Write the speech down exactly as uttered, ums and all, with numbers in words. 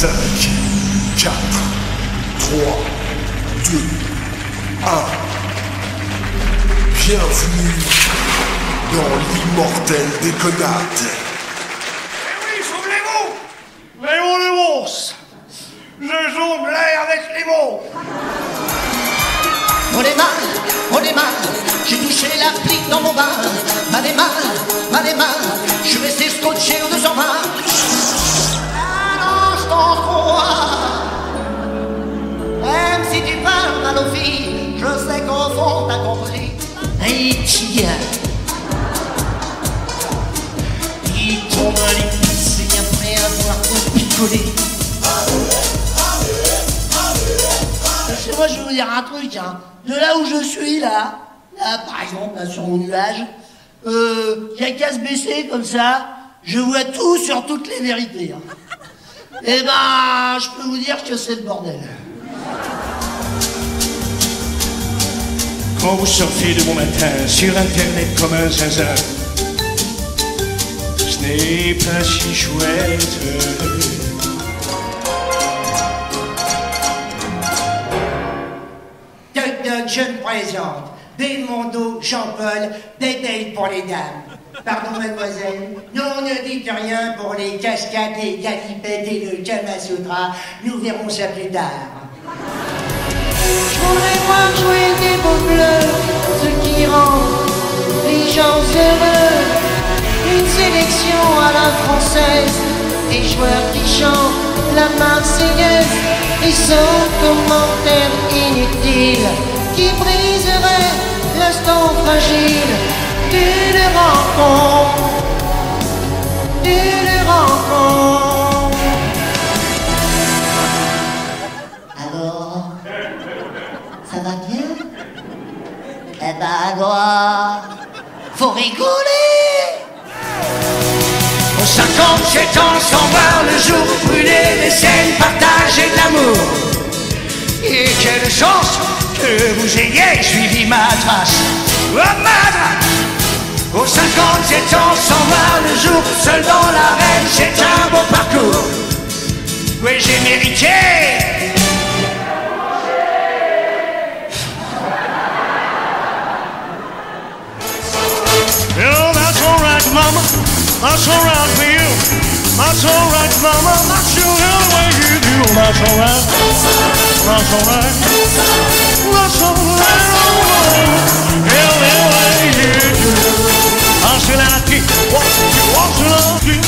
cinq, quatre, trois, deux, un. Bienvenue dans l'immortel déconnade. Eh oui, souvenez-vous, Léon le Mons. Je jonglais avec les mots. On est mal, on est mal, j'ai touché l'applique dans mon bain. Mal et mal, mal et mal, je suis resté scotché au deux cent vingt. Un instant trois. Même si tu parles mal aux filles, je sais qu'au fond t'as compris. Hey tia, il tombe à l'épice et après avoir tout picolé. Moi je vais vous dire un truc, hein. De là où je suis là, là par exemple, là sur mon nuage, il euh, y a qu'à se baisser comme ça, je vois tout sur toutes les vérités. Hein. Et ben, je peux vous dire que c'est le bordel. Quand vous surfez de bon matin sur internet comme un zinzin, ce n'est pas si chouette. Je me présente, Belmondo, Jean-Paul, Dédale pour les dames. Pardon mademoiselle, non ne dites rien pour les cascades, les galipettes et le Kama Sutra, nous verrons ça plus tard. Je voudrais voir jouer des beaux bleus, ce qui rend les gens heureux. Une sélection à la française, des joueurs qui chantent la Marseillaise et sans commentaire inutile qui briserait l'instant fragile d'une rencontre, d'une rencontre. Alors, ça va bien? Eh ben alors, faut rigoler. Aux cinquante-sept ans sans voir le jour, brûler les scènes, partager de l'amour. Et quelle chance que vous ayez suivi ma trace, oh ma trace. Aux cinquante-sept ans sans voir le jour, seul dans l'arène, c'est un beau parcours. Oui, j'ai mérité. Oh, that's alright, mama. That's alright for you. That's alright, mama. That's you the way you do. That's alright. That's alright. That's alright. Oh, the way you do. I said I keep walking, walking, walking.